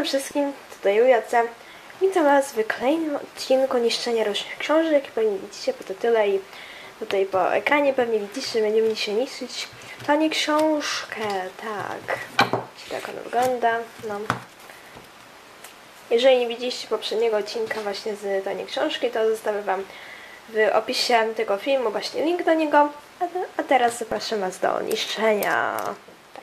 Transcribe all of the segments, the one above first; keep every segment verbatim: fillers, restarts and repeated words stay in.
wszystkim, tutaj Jujace. Witam Was w kolejnym odcinku niszczenia różnych książek. Jak pewnie widzicie po tytule i tutaj po ekranie pewnie widzicie, że będziemy dzisiaj niszczyć to nie książkę, tak. Tak ona wygląda, no. Jeżeli nie widzieliście poprzedniego odcinka właśnie z to nie książki, to zostawię Wam w opisie tego filmu właśnie link do niego. A, te, a teraz zapraszam Was do niszczenia. Tak.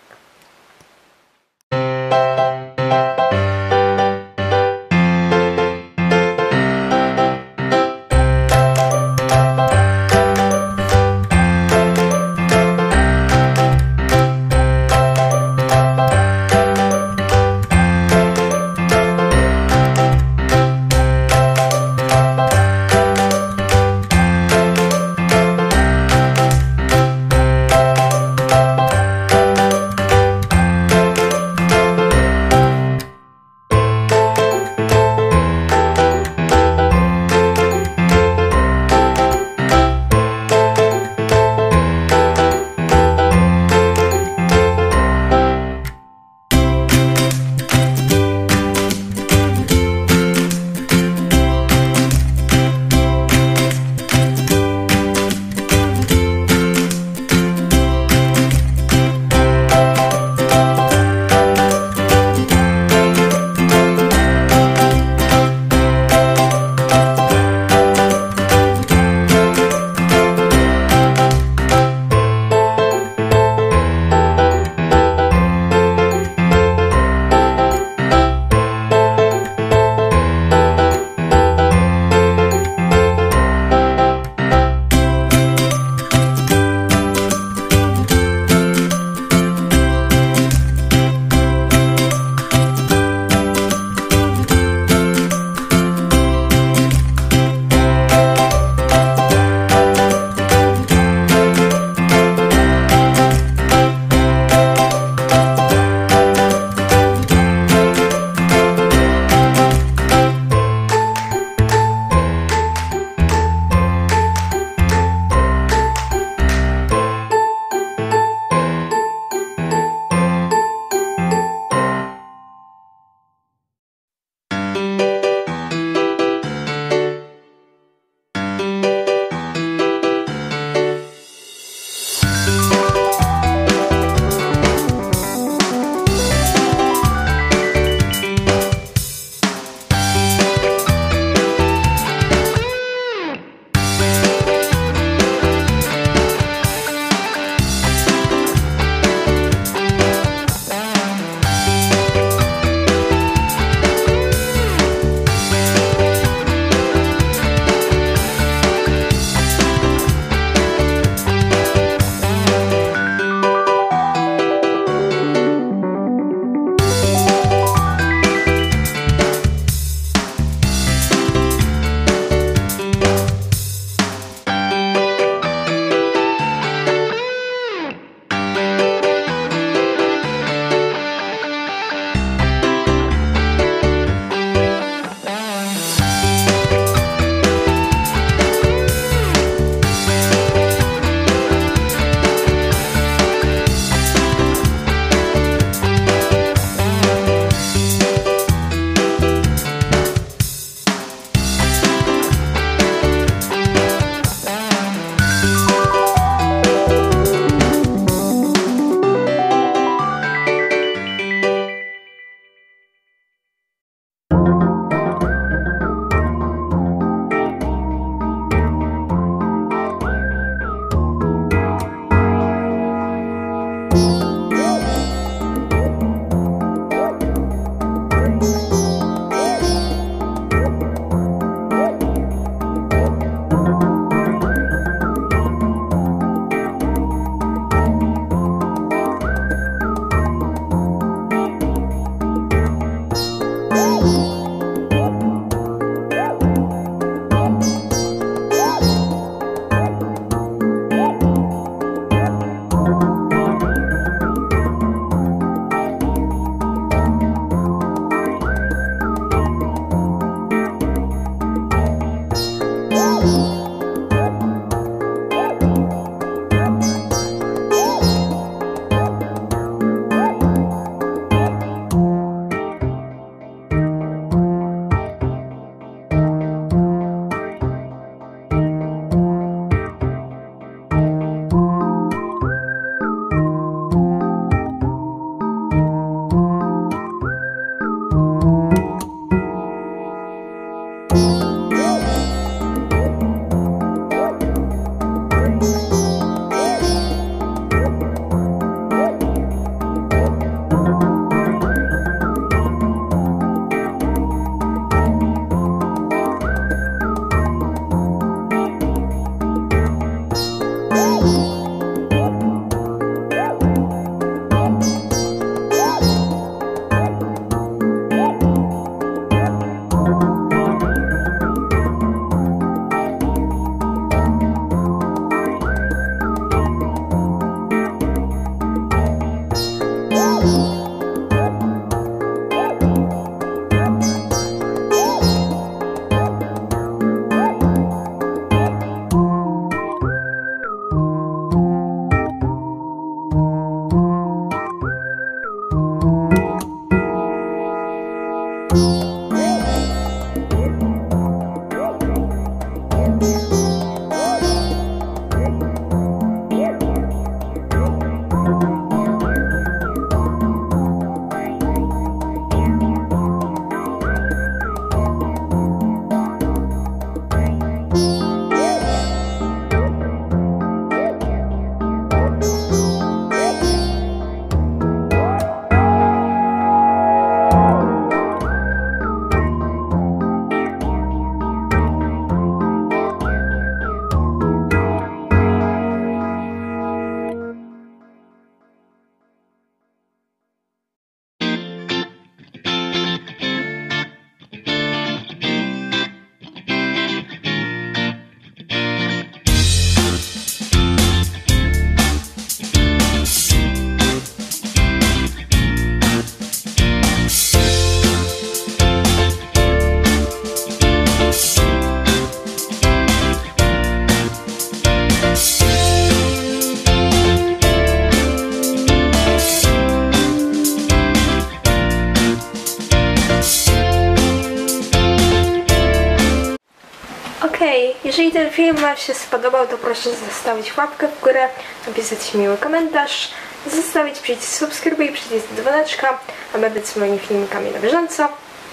Okej, okay, jeżeli ten film Wam się spodobał, to proszę zostawić łapkę w górę, napisać miły komentarz, zostawić przycisk subskrybuj i przycisk dzwoneczka, aby być z moimi filmikami na bieżąco.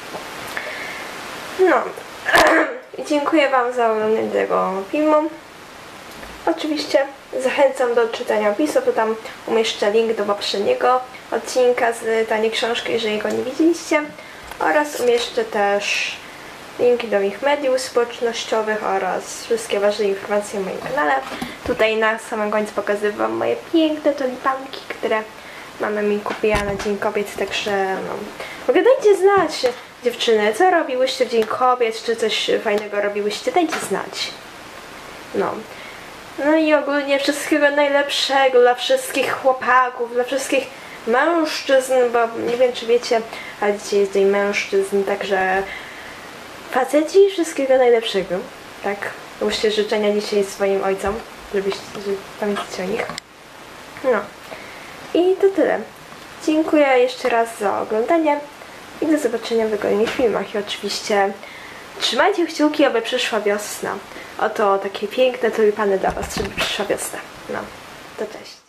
No, dziękuję Wam za oglądanie tego filmu. Oczywiście zachęcam do czytania opisu, bo tam umieszczę link do poprzedniego odcinka z taniej książki, jeżeli go nie widzieliście, oraz umieszczę też linki do ich mediów społecznościowych oraz wszystkie ważne informacje o moim kanale. Tutaj na samym końcu pokazuję Wam moje piękne tulipanki, które mama mi kupiła na Dzień Kobiet, także no, mówię, dajcie znać, dziewczyny, co robiłyście w Dzień Kobiet, czy coś fajnego robiłyście, dajcie znać. No. No i ogólnie wszystkiego najlepszego dla wszystkich chłopaków, dla wszystkich mężczyzn, bo nie wiem, czy wiecie, ale dzisiaj jest Dzień Mężczyzn, także faceci, wszystkiego najlepszego, tak? Złóżcie życzenia dzisiaj swoim ojcom, żebyście, żeby pamiętać o nich. No. I to tyle. Dziękuję jeszcze raz za oglądanie i do zobaczenia w kolejnych filmach. I oczywiście trzymajcie kciuki, aby przyszła wiosna. Oto takie piękne tulipany dla Was, żeby przyszła wiosna. No, to cześć.